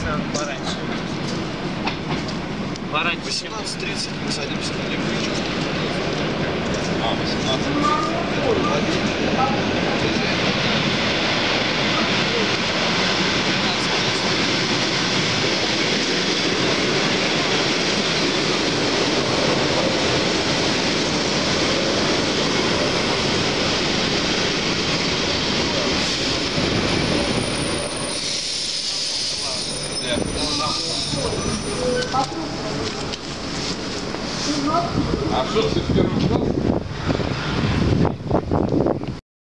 надо пораньше. Пораньше. 18:30 мы садимся на электричку. 18:30. А что ты в первый класс?